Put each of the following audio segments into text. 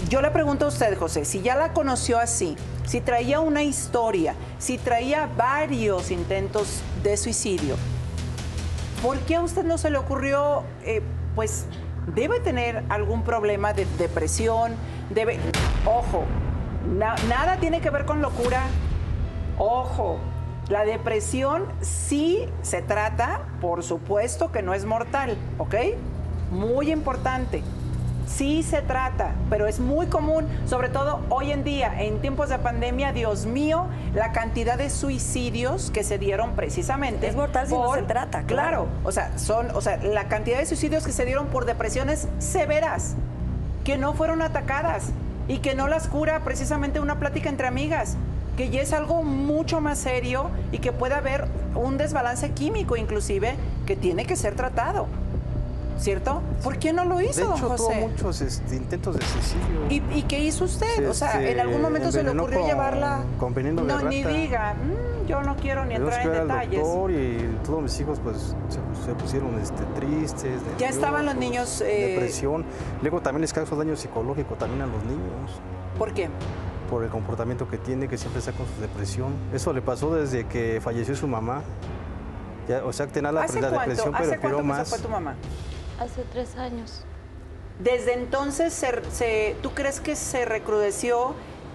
yo le pregunto a usted, José, si ya la conoció así, si traía una historia, si traía varios intentos de suicidio, ¿por qué a usted no se le ocurrió, pues, debe tener algún problema de depresión, debe... Ojo, nada tiene que ver con locura. Ojo, la depresión sí se trata, por supuesto que no es mortal, ¿ok? Muy importante. Sí se trata, pero es muy común, sobre todo hoy en día, en tiempos de pandemia, Dios mío, la cantidad de suicidios que se dieron precisamente. Es mortal si no se trata, claro. O sea, la cantidad de suicidios que se dieron por depresiones severas, que no fueron atacadas y que no las cura precisamente una plática entre amigas, que ya es algo mucho más serio y que puede haber un desbalance químico inclusive que tiene que ser tratado. ¿Cierto? ¿Por qué no lo hizo, don José? Tuvo muchos intentos de suicidio. ¿Y qué hizo usted? O sea, ¿en algún momento se le ocurrió llevarla? Con veneno de no, rata. ni diga, yo no quiero ni entrar en detalles. Doctor y todos mis hijos pues se pusieron tristes. Nerviosos, ya estaban los niños... depresión. Luego también les causa daño psicológico también a los niños. ¿Por qué? Por el comportamiento que tiene, que siempre está con su depresión. Eso le pasó desde que falleció su mamá. Ya, o sea, tenía la depresión, pero empeoró más. ¿Hace cuánto se fue tu mamá? Hace 3 años. Desde entonces, ¿tú crees que se recrudeció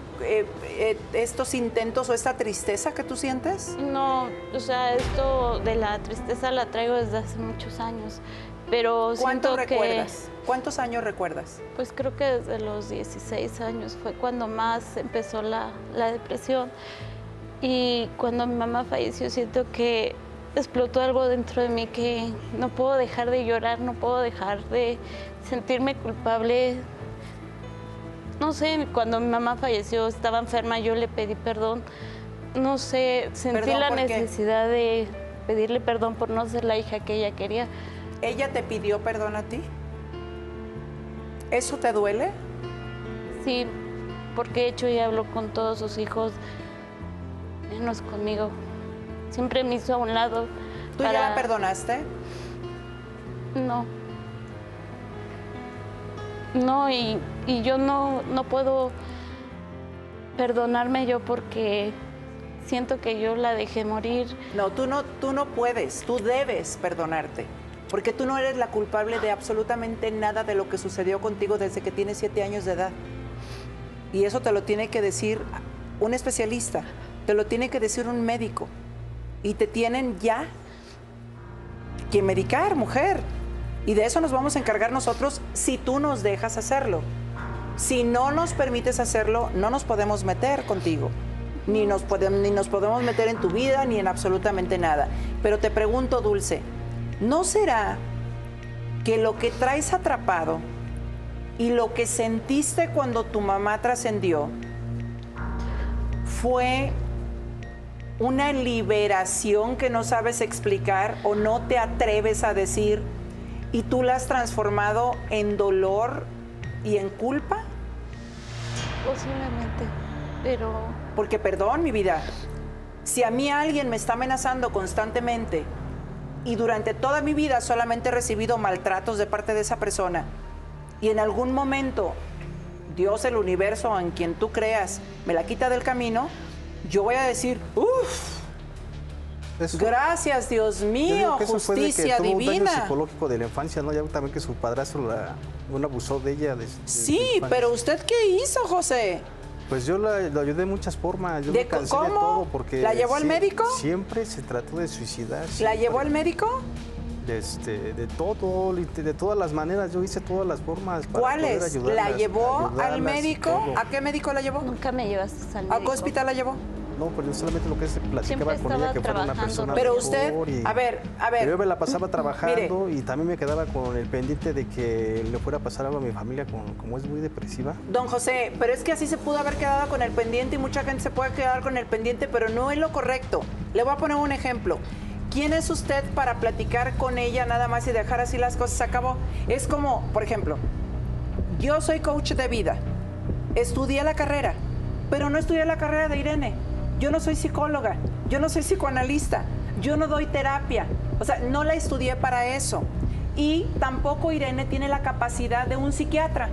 estos intentos o esta tristeza que tú sientes? No, o sea, esto de la tristeza la traigo desde hace muchos años, pero ¿Cuánto siento recuerdas? ¿Cuántos años recuerdas? Pues creo que desde los 16 años fue cuando más empezó la depresión. Y cuando mi mamá falleció, siento que explotó algo dentro de mí que no puedo dejar de llorar, no puedo dejar de sentirme culpable. No sé, cuando mi mamá falleció, estaba enferma, yo le pedí perdón. No sé, sentí la necesidad de pedirle perdón por no ser la hija que ella quería. ¿Ella te pidió perdón a ti? ¿Eso te duele? Sí, porque de hecho ella habló con todos sus hijos, menos conmigo. Siempre me hizo a un lado. ¿Tú ya la perdonaste? No. No, y yo no puedo perdonarme yo porque siento que yo la dejé morir. No, tú no puedes, tú debes perdonarte. Porque tú no eres la culpable de absolutamente nada de lo que sucedió contigo desde que tienes 7 años de edad. Y eso te lo tiene que decir un especialista, te lo tiene que decir un médico. Y te tienen ya que medicar, mujer. Y de eso nos vamos a encargar nosotros si tú nos dejas hacerlo. Si no nos permites hacerlo, no nos podemos meter contigo. Ni nos podemos meter en tu vida, ni en absolutamente nada. Pero te pregunto, Dulce, ¿no será que lo que traes atrapado y lo que sentiste cuando tu mamá trascendió fue una liberación que no sabes explicar o no te atreves a decir y tú la has transformado en dolor y en culpa? Posiblemente, pero... Porque, perdón, mi vida, si a mí alguien me está amenazando constantemente y durante toda mi vida solamente he recibido maltratos de parte de esa persona y en algún momento Dios, el universo, en quien tú creas, me la quita del camino, yo voy a decir, uff, gracias, Dios mío, justicia divina. Tuvo un daño psicológico de la infancia, ¿no? Ya también que su padrastro abusó de ella. Sí, pero ¿usted qué hizo, José? Pues yo lo ayudé de muchas formas. Yo me cansé de todo porque... ¿La llevó al médico? Siempre se trató de suicidar. ¿La llevó al médico? De todo, de todas las maneras, yo hice todas las formas para ¿Cuáles? ¿La llevó al médico? Todo. ¿A qué médico la llevó? Nunca me llevaste al médico. ¿A qué hospital la llevó? No, pero yo solamente lo que se platicaba con ella, que fuera una persona pero usted, a ver. Yo me la pasaba trabajando y también me quedaba con el pendiente de que le fuera a pasar algo a mi familia, como es muy depresiva. Don José, pero es que así se pudo haber quedado con el pendiente y mucha gente se puede quedar con el pendiente, pero no es lo correcto. Le voy a poner un ejemplo. ¿Quién es usted para platicar con ella nada más y dejar así las cosas? Se acabó. Es como, por ejemplo, yo soy coach de vida, estudié la carrera, pero no estudié la carrera de Irene. Yo no soy psicóloga, yo no soy psicoanalista, yo no doy terapia, o sea, no la estudié para eso. Y tampoco Irene tiene la capacidad de un psiquiatra.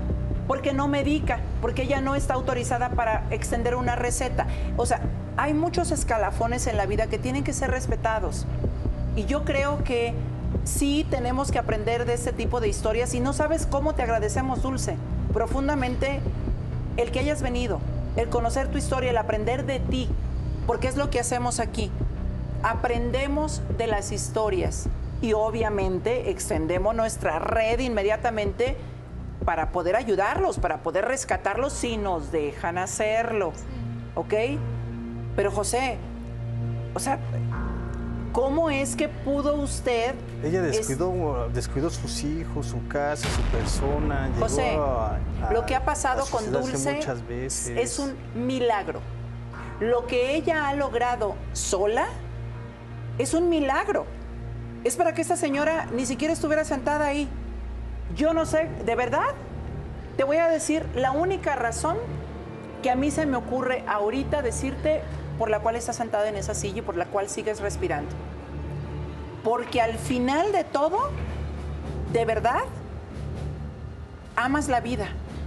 porque no medica, porque ella no está autorizada para extender una receta. O sea, hay muchos escalafones en la vida que tienen que ser respetados. Y yo creo que sí tenemos que aprender de este tipo de historias. Y no sabes cómo te agradecemos, Dulce, profundamente el que hayas venido, el conocer tu historia, el aprender de ti, porque es lo que hacemos aquí. Aprendemos de las historias y obviamente extendemos nuestra red inmediatamente para poder ayudarlos, para poder rescatarlos si nos dejan hacerlo, ¿ok? Pero José, o sea, ¿cómo es que pudo usted? Ella descuidó sus hijos, su casa, su persona. José, llegó lo que ha pasado con Dulce muchas veces. Es un milagro. Lo que ella ha logrado sola es un milagro. Es para que esta señora ni siquiera estuviera sentada ahí. Yo no sé, de verdad, te voy a decir la única razón que a mí se me ocurre ahorita decirte por la cual estás sentada en esa silla y por la cual sigues respirando. Porque al final de todo, de verdad, amas la vida.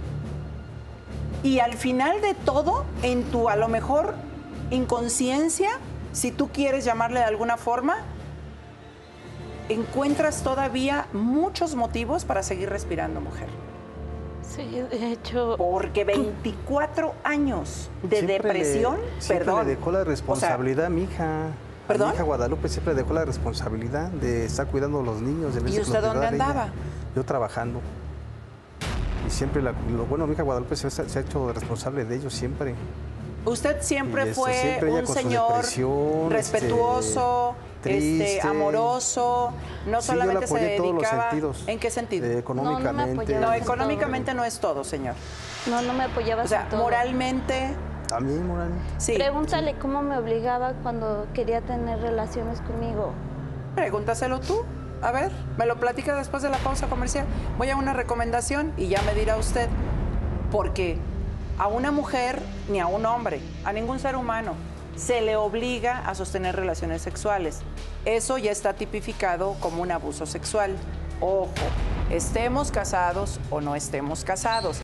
Y al final de todo, en tu, a lo mejor, inconsciencia, si tú quieres llamarle de alguna forma, encuentras todavía muchos motivos para seguir respirando, mujer. Sí, de hecho... Porque 24 años de depresión, siempre le dejó la responsabilidad a mi hija. ¿Perdón? A mi hija Guadalupe siempre dejó la responsabilidad de estar cuidando a los niños. ¿Y usted dónde andaba? Yo trabajando. Y siempre, mi hija Guadalupe se ha hecho responsable de ellos siempre. Usted siempre fue un señor respetuoso, triste, amoroso, no solamente se dedicaba... ¿En qué sentido? Económicamente. No, económicamente no es todo, señor. No me apoyaba. O sea, moralmente... También moralmente. Sí. Pregúntale cómo me obligaba cuando quería tener relaciones conmigo. Pregúntaselo tú. A ver, me lo platica después de la pausa comercial. Voy a una recomendación y ya me dirá usted. Porque a una mujer, ni a un hombre, a ningún ser humano, se le obliga a sostener relaciones sexuales. Eso ya está tipificado como un abuso sexual. Ojo, estemos casados o no estemos casados.